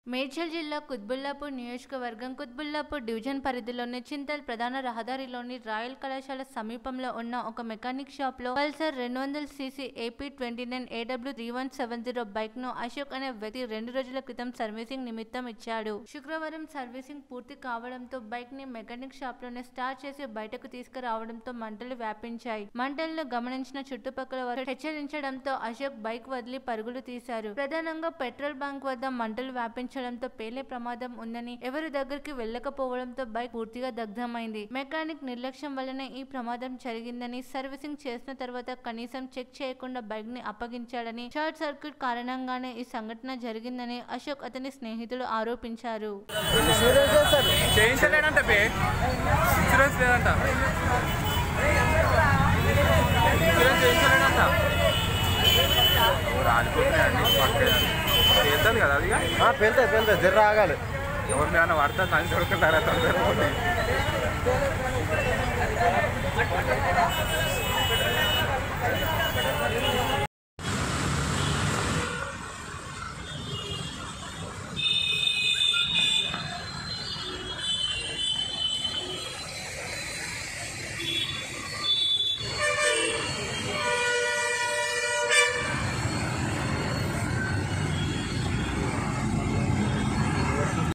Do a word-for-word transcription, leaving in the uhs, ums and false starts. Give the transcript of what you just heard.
మేడ్చల్ జిల్లా కుత్బుల్లాపూర్ నియోజకవర్గం కుత్బుల్లాపూర్ డివిజన్ పరిధిలోని చింతల్ ప్రధాన రహదారిలోని రాయల్ కళాశాల సమీపంలో ఉన్న ఒక మెకానిక్ షాప్ లో పల్సర్ రెండు వందల CC AP twenty nine AW three one seven zero bike ను అశోక్ అనే వ్యక్తి రెండు రోజుల క్రితం సర్వీసింగ్ నిమిత్తం ఇచ్చాడు. శుక్రవారం సర్వీసింగ్ పూర్తి కావడంతో బైక్ ని మెకానిక్ షాప్ లోనే స్టార్ట్ చేసి బయటకు తీసుకురావడంతో మంటలు వ్యాపించాయి. మంటలను గమనించిన చుట్టుపక్కల వారు హెచ్చరించడంతో అశోక్ బైక్ వదిలి పరుగులు తీశారు. ప్రధానంగా పెట్రోల్ బంక్ వద్ద మంటలు వ్యాపించ పేలే ప్రమాదం ఉందని ఎవరి దగ్గరికి వెళ్లకపోవడంతో బైక్ పూర్తిగా దగ్ధమైంది. మెకానిక్ నిర్లక్ష్యం వల్లనే ఈ ప్రమాదం జరిగిందని, సర్వీసింగ్ చేసిన తర్వాత కనీసం చెక్ చేయకుండా బైక్ ని అప్పగించాడని, షార్ట్ సర్క్యూట్ కారణంగానే ఈ సంఘటన జరిగిందని అశోక్ అతని స్నేహితులు ఆరోపించారు. పేలుతుంది కదా అది పేలుతుంది పేలుతుంది జర్ర ఆగాలి. ఎవరి మీద పడతా తని దొరుకుతారా తొందరగా